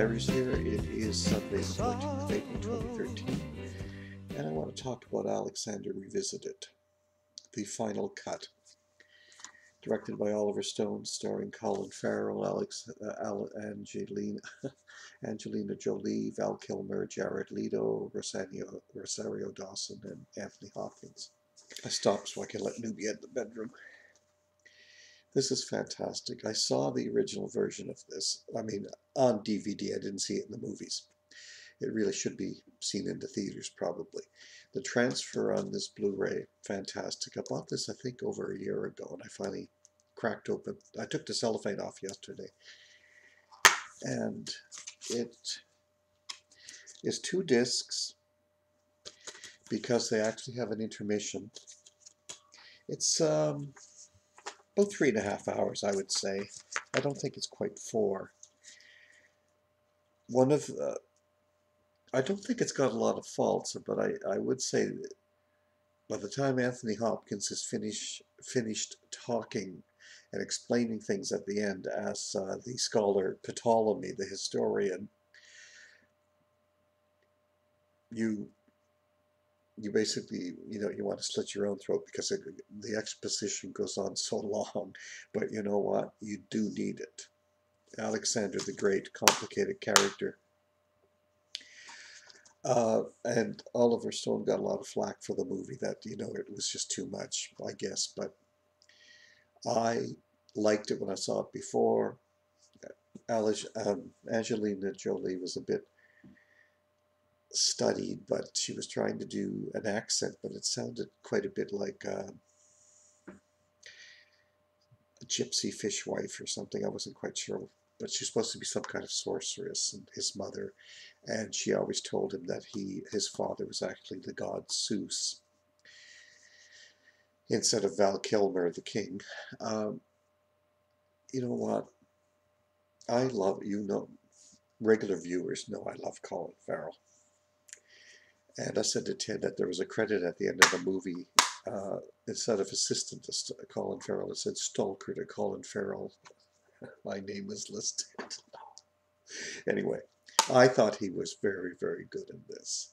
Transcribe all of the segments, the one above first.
Diaries here. It is Sunday, the 14th of April, 2013, and I want to talk about Alexander Revisited, the final cut, directed by Oliver Stone, starring Colin Farrell, Angelina Jolie, Val Kilmer, Jared Leto, Rosario Dawson, and Anthony Hopkins. I stopped so I can let Nubia in the bedroom. This is fantastic. I saw the original version of this. I mean, on DVD. I didn't see it in the movies. It really should be seen in the theaters, probably. The transfer on this Blu-ray, fantastic. I bought this, I think, over a year ago, and I finally cracked open. I took the cellophane off yesterday, and it is 2 discs because they actually have an intermission. It's about 3.5 hours, I would say. I don't think it's quite 4. One of I don't think it's got a lot of faults, but I would say that by the time Anthony Hopkins is finished talking and explaining things at the end, as the scholar Ptolemy, the historian, you basically, you want to slit your own throat because the exposition goes on so long. But you know what? You do need it. Alexander the Great, complicated character. And Oliver Stone got a lot of flack for the movie that, it was just too much, I guess. But I liked it when I saw it before. Angelina Jolie was a bit studied, but she was trying to do an accent, but it sounded quite a bit like a gypsy fishwife or something. I wasn't quite sure. But she's supposed to be some kind of sorceress, and his mother, and she always told him that his father was actually the god Zeus instead of Val Kilmer, the king. You know what? I love, regular viewers know I love Colin Farrell. And I said to Ted that there was a credit at the end of the movie. Instead of assistant to Colin Farrell, it said stalker to Colin Farrell. My name was listed. Anyway, I thought he was very, very good in this.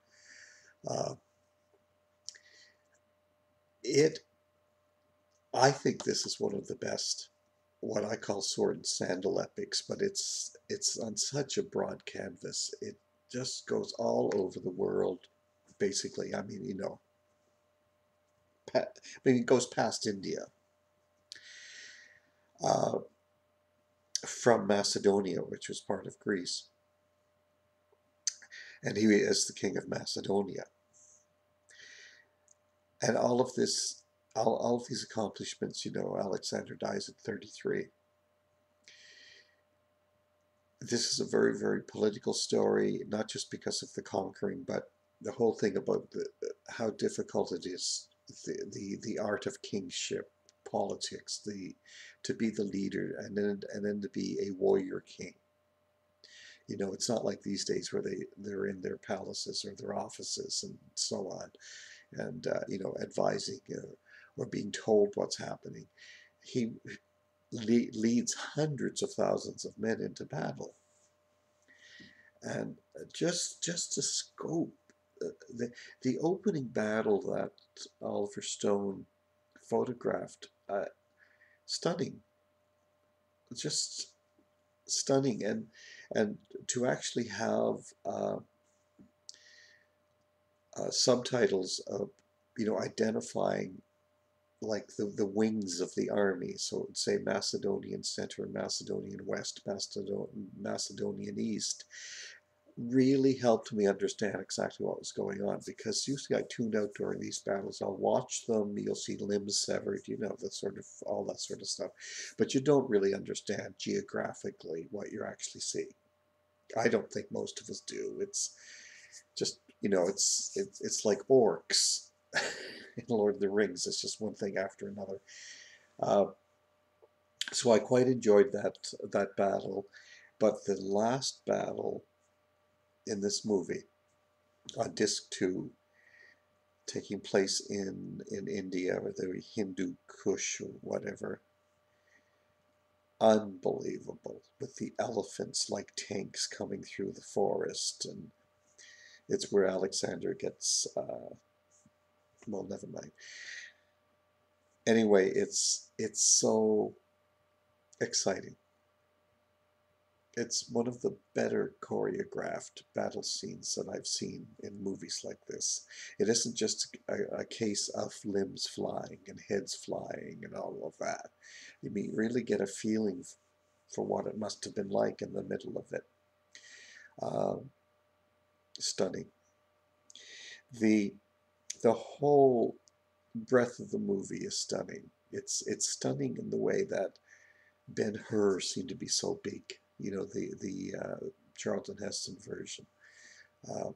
I think this is one of the best, what I call sword and sandal epics, but it's on such a broad canvas. It just goes all over the world, basically. I mean, it goes past India. From Macedonia, which was part of Greece. And he is the king of Macedonia. And all of these accomplishments, Alexander dies at 33. This is a very, very political story, not just because of the conquering, but the whole thing about how difficult it is, the art of kingship, politics, to be the leader, and then to be a warrior king. It's not like these days where they're in their palaces or their offices and so on, and advising or being told what's happening. He leads hundreds of thousands of men into battle, and just to scope the opening battle that Oliver Stone photographed, stunning, just stunning, and to actually have subtitles of identifying like the wings of the army. So it would say Macedonian Center, Macedonian West, Macedonian East. Really helped me understand exactly what was going on, because usually I tune out during these battles. I'll watch them, you'll see limbs severed, all that sort of stuff, but you don't really understand geographically what you're actually seeing. I don't think most of us do. It's just, it's like orcs in Lord of the Rings. It's just one thing after another. So I quite enjoyed that battle, but the last battle in this movie, on disc 2, taking place in India, or the Hindu Kush or whatever, unbelievable, with the elephants like tanks coming through the forest, and it's where Alexander gets, well, never mind. Anyway, it's so exciting. It's one of the better choreographed battle scenes that I've seen in movies like this. It isn't just a case of limbs flying and heads flying and all of that. You mean really get a feeling for what it must have been like in the middle of it. Um, Stunning. The the whole breadth of the movie is stunning. It's stunning in the way that Ben-Hur seemed to be so big. You know, the Charlton Heston version. Uh,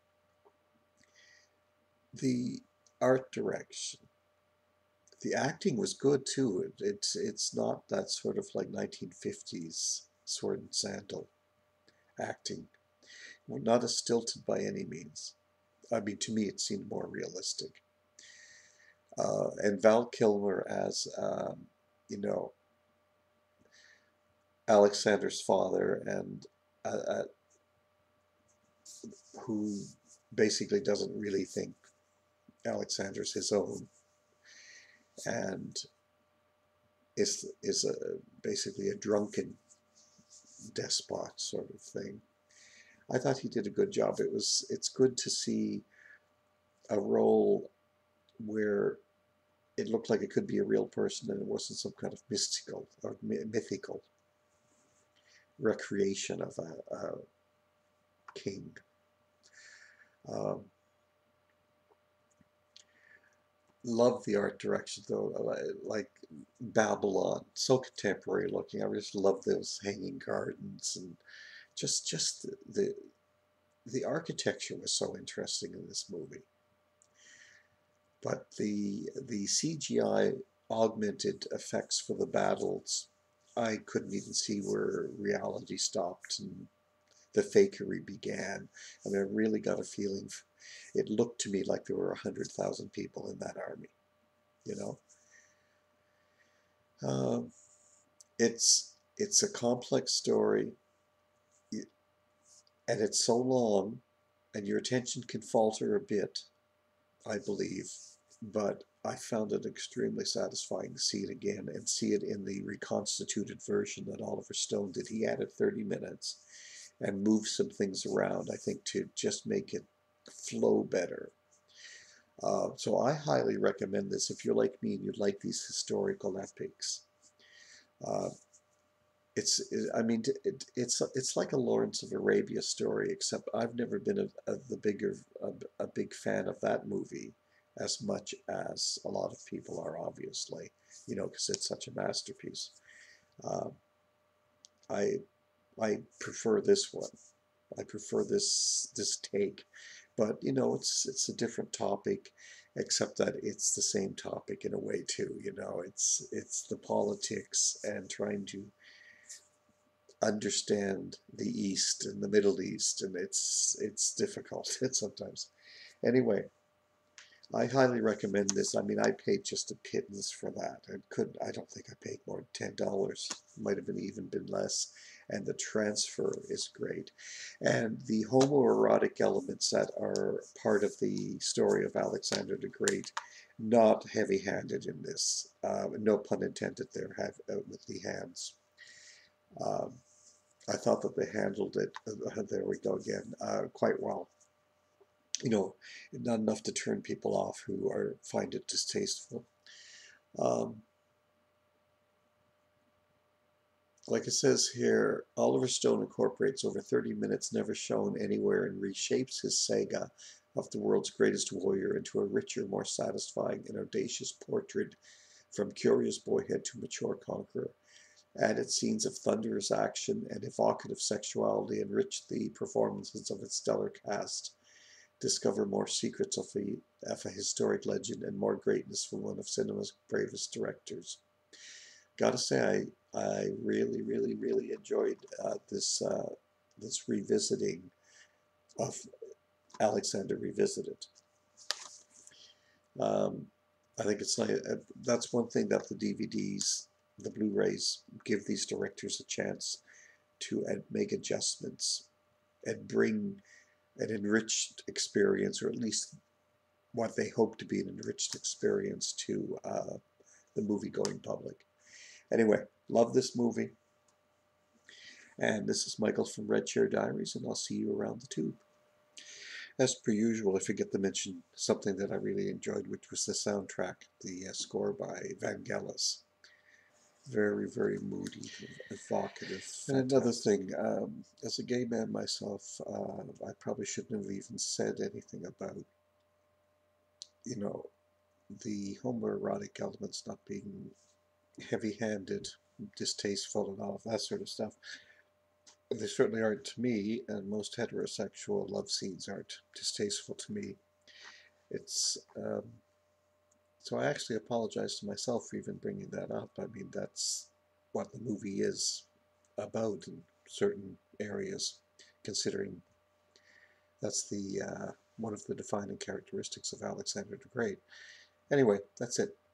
the art direction, the acting was good too. It's not that sort of like 1950s sword and sandal acting. Well, not as stilted by any means. I mean, to me, it seemed more realistic. And Val Kilmer as, you know, Alexander's father, and who basically doesn't really think Alexander's his own, and is basically a drunken despot sort of thing. I thought he did a good job. It's good to see a role where it looked like it could be a real person and it wasn't some kind of mystical or mythical recreation of a king. Um, love the art direction though, like Babylon, so contemporary looking. I just love those hanging gardens, and just the architecture was so interesting in this movie. But the CGI augmented effects for the battles, I couldn't even see where reality stopped and the fakery began. I mean, I really got a feeling. It looked to me like there were 100,000 people in that army. You know, um, it's a complex story, and it's so long, and your attention can falter a bit, I believe. But I found it extremely satisfying to see it again and see it in the reconstituted version that Oliver Stone did. He added 30 minutes and moved some things around, I think, to just make it flow better. So I highly recommend this if you're like me and you like these historical epics. Uh, I mean, it's like a Lawrence of Arabia story, except I've never been a big fan of that movie as much as a lot of people are, obviously, you know, because it's such a masterpiece. Uh, I I prefer this one. I prefer this take, but you know, it's a different topic, except that it's the same topic in a way too. You know, it's the politics and trying to understand the East and the Middle East, and it's difficult sometimes. Anyway, I highly recommend this. I mean, I paid just a pittance for that. I don't think I paid more than $10. Might have even been less. And the transfer is great. And the homoerotic elements that are part of the story of Alexander the Great, not heavy-handed in this. No pun intended there, with the hands. Um, I thought that they handled it, there we go again, quite well. You know, not enough to turn people off who find it distasteful. Um, like it says here, Oliver Stone incorporates over 30 minutes never shown anywhere and reshapes his saga of the world's greatest warrior into a richer, more satisfying, and audacious portrait from curious boyhood to mature conqueror. Added scenes of thunderous action and evocative sexuality enriched the performances of its stellar cast. Discover more secrets of a historic legend and more greatness from one of cinema's bravest directors. Gotta say, I really, really, really enjoyed this revisiting of Alexander Revisited. Um, I think it's like that's one thing that the DVDs the Blu-rays give these directors a chance to make adjustments and bring an enriched experience, or at least what they hope to be an enriched experience, to the movie-going public. Anyway, love this movie. And this is Michael from Red Chair Diaries, and I'll see you around the tube. As per usual, I forget to mention something that I really enjoyed, which was the soundtrack, the score by Vangelis. Very, very moody, evocative. And another thing, as a gay man myself, I probably shouldn't have even said anything about, you know, the homoerotic elements not being heavy-handed, distasteful, and all of that sort of stuff. They certainly aren't to me, and most heterosexual love scenes aren't distasteful to me. It's so I actually apologize to myself for even bringing that up. I mean, that's what the movie is about in certain areas, considering that's the one of the defining characteristics of Alexander the Great. Anyway, that's it.